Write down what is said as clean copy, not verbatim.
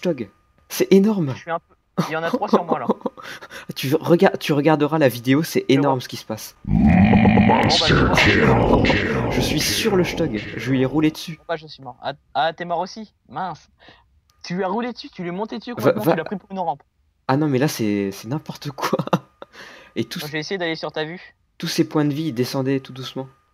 shtog. C'est énorme. Je suis un peu... Il y en a 3 sur moi là. Tu regarderas la vidéo, c'est énorme ce qui se passe. Je suis sur le shtog, je lui ai roulé dessus. Bah je suis mort. Ah t'es mort aussi? Mince. Tu lui as roulé dessus, tu lui es monté dessus complètement, tu l'as pris pour une rampe. Ah non mais là c'est n'importe quoi. Et Je vais essayer d'aller sur ta vue. tous ces points de vie ils descendaient tout doucement.